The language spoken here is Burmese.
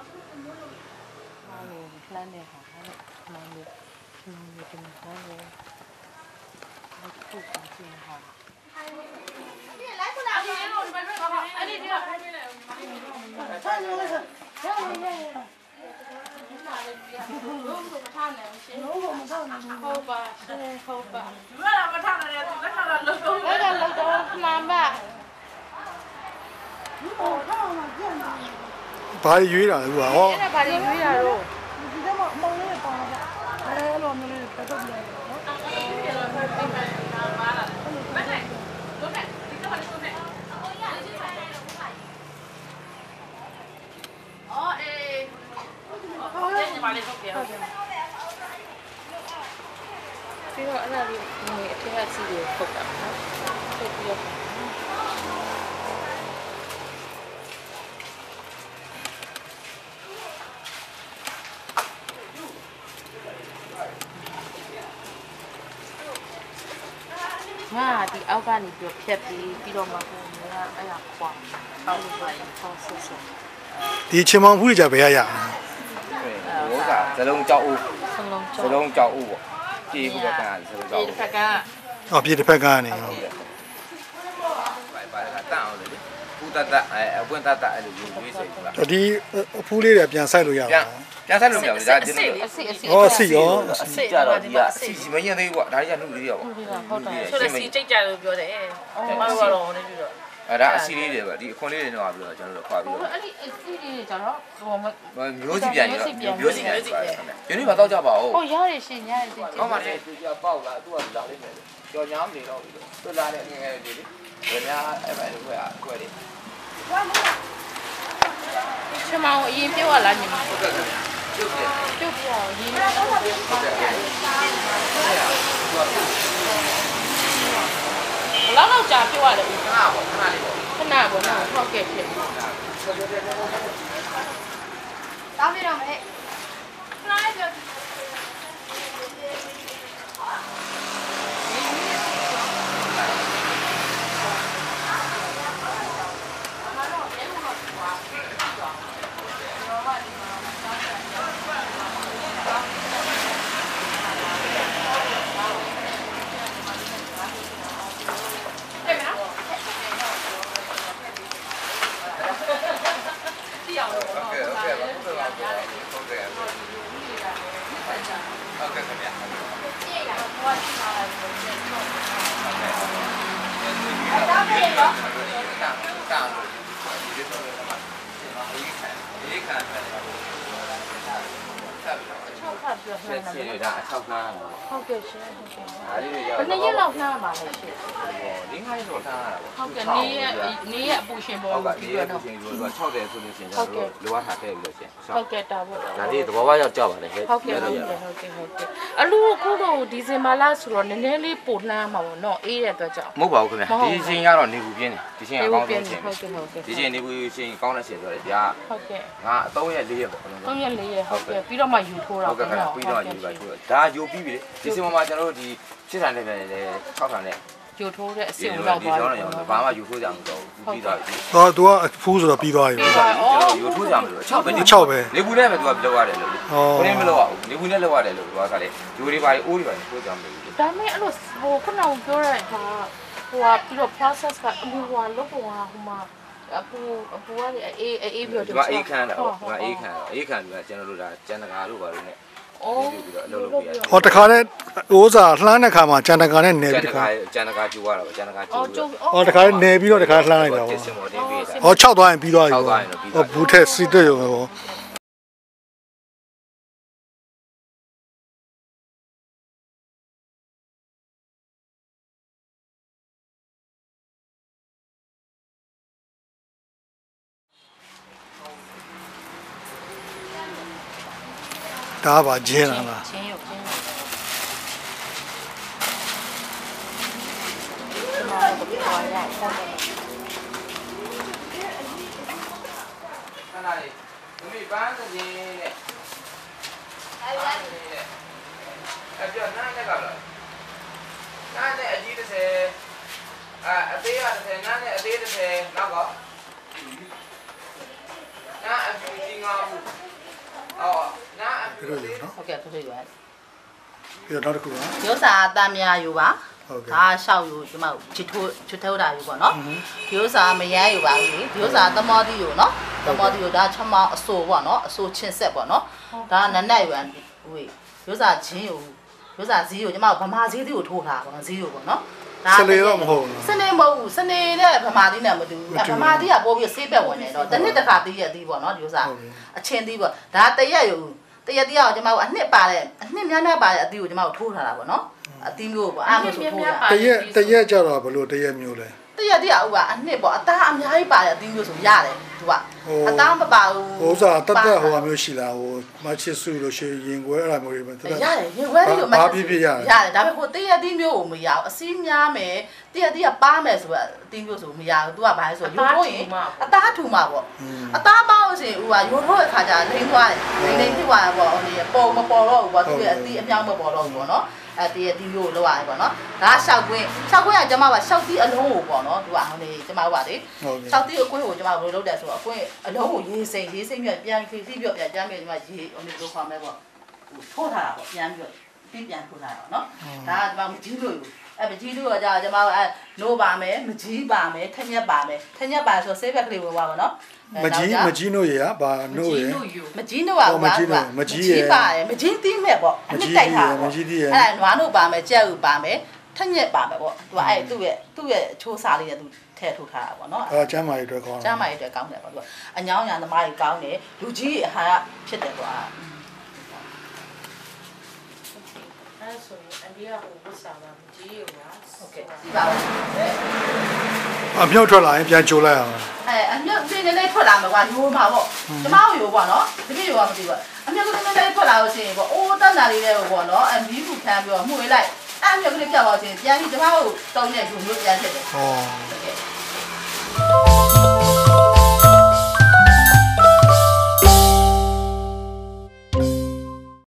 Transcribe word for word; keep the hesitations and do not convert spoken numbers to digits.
ล้านเนี่ยค่ะล้านเนี่ยล้านเนี่ยเป็นล้านเนี่ยไม่ถูกจริงๆค่ะอันนี้ที่เราให้ไม่เลยใช่เลยค่ะใช่เลยรู้ผมมาท่านไหนรู้ผมมาท่านไหนเขาป่ะใช่เขาป่ะเมื่อเรามาท่านอะไรแล้วเราเราแล้วกันเราจะน้ำป่ะဘာရွေးတာလဲကွာဟောအဲ့ဒါဘာရွေးတာတော့ဒီကမှမုံလေးပါပါအဲလိုမျိုးလေးပတ်တော့တယ်နော်အဲ့ဒါတော့ဒီမှာပါလာဘယ်နဲ့ဘယ်နဲ့ဒီတော့ဘာလို့လဲအော်အေးဟောဒီမှာလေးထုတ်ပြဟုတ်တယ်ပြီးတော့အဲ့ဒါလေးဒီအထက်အစီကိုထုတ်တာနော်ထုတ်ပြီးတော့ငါဒီအောက်ကနေပြီးဖြတ်ပြီးပြီးတော့မှဟိုကအဲ့ဒါခွာအောက်လိုပဲဆောဆဆဒီချင်မောင်ဖူးကြဘယ်ရရဟိုကဇလုံးကြောက်ဦးစလုံးဇလုံးကြောက်ဦးပေါ့ပြေဘက်ကဇလုံးကြောက်ဦးဒီတစ်ဖက်ကဟောပြေတစ်ဖက်ကနေဟုတ်ပါပါကတန်းအောင်လေပူတတအဲအပွင့်တတအဲ့လိုယူပြီးစိတ်ပါဒီအဖူးလေးတွေပြန်ဆိုင်လို့ရအောင်ပြန်ဆက်လို့မရဘူးဒါဒီလိုအစီအစီဟောအစီရောအစီကြတော့ဒီကအစီမရင်သေးဘူးကွာဒါကြီးကနှုတ်လေးရောဟုတ်တယ်ဆိုတော့စီကြိတ်ကြလို့ပြောတယ်ကျမတို့ကတော့နေပြီးတော့အဲ့ဒါအစီလေးတွေပဲဒီအခွန်လေးတွေတော့ပြီးတော့ကျွန်တော်တို့ခွာပြီးတော့အဲ့ဒီအစီလေးတွေကျတော့ဟိုမျိုးစီပြန်ရောမျိုးစီပြန်ယနေ့မှာတော့ကြပါဦးဟုတ်ရတယ်ရှင်ရတယ်ရှင်ကောင်းပါလေသူကပေါက်လာသူကလာလိမ့်မယ်ကြော်ညာမနေတော့ဘူးသူလာတဲ့ငယ်ငယ်လေးတွေလေဘယ်များအဲ့ပဲခွဲอ่ะခွဲတယ်ချမောင်အရင်ပြောရလားညီမဟုတ်ကဲ့ခင်ဗျာပြုတ်ပြပြုတ်ပြရရင်းတော့ဟုတ်တယ်ဘလောက်လောက်ကြာပြောရတယ်ခဏပေါ့ခဏလေးပေါ့ခဏပေါ့နော်ဟုတ်ကဲ့ဖြစ်တောင်းပြတော့မယ်ခဏလေးပြောဆက်စီရတာအထောက်နှားဟုတ်ကဲ့ရှင်ဟုတ်ကဲ့ဒါလေးတွေရောက်ဘယ်နှစ်ရက်လောက်နှားပါလဲရှင်လေးငါးရက်တော့နှားရတာပေါ့ဟုတ်ကဲ့နေရနေရအပူရှင်ပေါ်ဟုတ်ကဲ့နေရအပူရှင်ဆိုတော့၆၀ဆိုလို့ရှိရင်ကျွန်တော်တို့လိုအပ်တာထည့်ပြီးလို့ရှင်ဟုတ်ကဲ့တာပေါ့ဒါလေးသဘောဝရောက်ကြောက်ပါလေဟုတ်ကဲ့ဟုတ်ကဲ့ဟုတ်ကဲ့ဟုတ်ကဲ့အလူအခုတော့ဒီဇင်ဘာလဆိုတော့နည်းနည်းလေးပိုနှမ်းမှာပေါ့နော်အေးတဲ့အတွက်ကြောင့်မဟုတ်ပါဘူးခင်ဗျဒီချိန်ကတော့နေဘူးပြင်းတယ်ဒီချိန်အကောင်းဆုံးချိန်ဟုတ်ကဲ့ဟုတ်ကဲ့ဒီချိန်နေဘူးချိန်ကောင်းတဲ့ချိန်ဆိုတော့ဗျာဟုတ်ကဲ့ငါ၃ရက်၄ရက်ပေါ့၃ရက်၄ရက်ဟုတ်ကဲ့ပြီးတော့မှယူထိုးတာပေါ့နော်ပြီးတော့ယူပါထိုးဒါယူပြီးပြီလေဒီစင်မှာကျွန်တော်တို့ဒီရှစ်ဆန်နဲ့ပဲလေ၆ဆန်နဲ့ယူထိုးတဲ့အဆင့်လောက်သွားတယ်ဘာမှယူထိုးကြမှာမဟုတ်ဘူးပြီးတော့ဟော तू ကအဖူးဆိုတော့ပြီးသွားပြီကျွန်တော်ယူထိုးကြမှာလို့၆ပဲ၆ပဲနေဘူးနဲ့ပဲ तू ကလောက်ရတယ်လို့ကိုရင်းမလောက်အောင်နေဘူးနဲ့လောက်ရတယ်လို့ तू ကလည်းယူတွေပါအိုးတွေပါထိုးကြမှာလို့ဒါမဲ့အဲ့လိုဟိုခုနကပြောရတဲ့ဟာဟိုကပြီးတော့ process ကအမှုဟိုလောက်ဟိုဟာဟိုမှာအပူအပူကလေအေးအေးပြီးတော့ဒီမှာအေးခမ်းတာဟုတ်ဒီမှာအေးခမ်းအေးခမ်းပြီးတော့ကျွန်တော်တို့ဒါကျန်တကာတို့ပါလို့အော်ဟောတခါနဲ့ဥစားလှမ်းတဲ့ခါမှာကြံတကာနဲ့နယ်ပြီးတခါကြံတကာကျူရတာပေါ့ကြံတကာကျူဟောတခါနယ်ပြီးတော့တခါလှမ်းလိုက်တာပေါ့ဟော၆သွားရင်ပြီးသွားပြီပေါ့ဟောဘူးထက်စီတက်ရုံပဲပေါ့ဒါပါဂျင်းလားဂျင်းရုပ်ဂျင်းရုပ်ဒီမှာတော့ပြောရအောင်ခဏလေးမမေပန်းစင်းတဲ့အဲ့ဒါလေးတဲ့အဲ့ပြောနားနဲ့ကလားနားနဲ့အကြီးတစ်ဆယ်အဲအသေးရတစ်ဆယ်နားနဲ့အသေးတစ်ဆယ်နောက်ကနာနာအပြူကြီးငါဘူးအော်နာအပြူလေးဟုတ်ကဲ့ထုတ်ထုတ်ရွယ်ပြီးတော့နောက်တစ်ခုကရုပ်စာအတမ်းများယူပါဟုတ်ကဲ့ဒါလျှောက်ယူဒီမှာချစ်ထိုးချစ်ထိုးတာယူပေါ့နော်ဒီဥစ္စာမရမ်းယူပါဘူးဒီဥစ္စာသမောတိယူနော်သမောတိယူဒါချမောင်းအစိုးပေါ့နော်အစိုးချင်းဆက်ပေါ့နော်ဒါနနက်ယူဝေးဥစ္စာချင်းယူဥစ္စာဈေးယူကျမဗမာဈေးတွေကိုထိုးထားပါတော့ဈေးယူပေါ့နော်စနေတော့မဟုတ်ဘူးစနေမဟုတ်ဘူးစနေနဲ့ဗမာသီးနဲ့မတူဘူးဗမာသီးကပို့ပြီးဆေးဘက်ဝင်နေတော့တစ်နှစ်တစ်ခါသီးရသီးပေါ့နော်ဒီဥစ္စာအချင်းသီးပေါ့ဒါတရက်ယူတရက်သီးအောင်ကျမတို့အနှစ်ပါတဲ့အနှစ်များများပါတဲ့အသီးကိုကျမတို့ထိုးထားတာပေါ့နော်အသီးမျိုးပေါ့အားမဆိုထိုးတာတရက်တရက်ကြတော့ဘလို့တရက်မျိုးလဲတရက်တည်းအောင်ကအနှစ်ပေါ့အသားအများကြီးပါတဲ့အသီးမျိုးဆိုရတယ်သူကအသားမပါဘူးဟိုဥစားတတ်တတ်ဟိုအမျိုးရှိလားဟိုမချစ်စုလို့ရှိရင်ခွဲအဲ့လိုမျိုးတွေပဲတတ်ရတယ်ရေခွဲလေးကိုမရတယ်ရတယ်ဒါပေမဲ့ဟိုတရက်သီးမျိုးကိုမရအောင်အစည်းများမယ်တရက်သီးကပါမယ်ဆိုတော့အသီးမျိုးဆိုမရဘူးသူကဘာလဲဆိုရိုးရိုးရင်အသားထူမှာပေါ့အသားပါလို့ရှိရင်ဟိုကရိုးရိုးအခါကျလိမ့်သွားတယ်လိမ့်လိမ့်ဖြစ်သွားပေါ့ဟိုပုံမပေါ်တော့ဘူးပေါ့သူရဲ့အသီးအမြောက်မပေါ်တော့ဘူးပေါ့နော်အဲတည်းဒီမျိုးလောက်ရတယ်ပေါ့နော်ဒါရှောက်ကွင်းရှောက်ကွင်းကကျမကရှောက်သီးအလုံးကိုပေါ့နော်သူကဟိုနေကျမတို့ပါလေရှောက်သီးအကွင်းကိုကျမဘယ်လိုလုပ်တယ်ဆိုတော့အကွင်းအလုံးကိုရေးစိမ့်ရေးစိမ့်ပြပြန်ဖြည့်ဖြည့်ပြပြန်ကြမ်းပြကျမရေးဟိုနေလို့ခေါ်မယ်ပေါ့ထိုးထားတာပေါ့ပြန်ပြီးပြီးပြန်ထိုးထားတာပေါ့နော်ဒါကကျမမကြီးလို့အဲမကြီးလို့ကကြာကျမအဲနိုးပါမယ်မကြီးပါမယ်ထက်ညက်ပါမယ်ထက်ညက်ပါဆိုဆေးဘက်ကလေးဝင်သွားပါနော်မကြီးမကြီးနို့ရဘာနို့ရမကြီးနို့ပါဘူးမကြီးပါတယ်မကြီးသီးမဲ့ပေါ့အနှစ်တိုက်တာပေါ့အဲ့ဒါနွားနို့ပါမယ်ကြက်ဥပါမယ်ထက်ညက်ပါမယ်ပေါ့သူကအဲ့သူ့ရဲ့သူ့ရဲ့ချိုးစားလေးနဲ့သူထည့်ထုတ်ထားတာပေါ့နော်အဲကျမ်းမာရေးအတွက်ကောင်းတယ်ကျမ်းမာရေးအတွက်ကောင်းတယ်ပေါ့သူကအညောင်းညာသမားကြီးကောင်းတယ်လူကြီးအဟာဖြစ်တယ်ကွာအဲ့ဆိုရင်အန်ဒီကဟိုဝတ်စားတာမကြီးရောပါဟုတ်ကဲ့ဒီပါဦးအမြုပ်ထွက်လာရင်ပြန်ကြိုးလိုက်အောင်အဲအမြုပ်လေးလေးထွက်လာမှာကွာရိုးမှာပေါ့ကျမတို့ရိုးပေါ့နော်ဒီပြရိုးကမသိဘူးအမြုပ်လေးလေးထွက်လာလို့ရှိရင်ပေါ့အိုးတက်နာလေးလေးပေါ့နော်အမီးခုခံပြီးတော့မှုဝေးလိုက်အဲ့အမြုပ်လေးပြောက်သွားချင်းပြန်ပြီးကျမတို့တုံးတဲ့ယူမျိုးပြန်ဖြစ်တယ်ဟောဟုတ်ကဲ့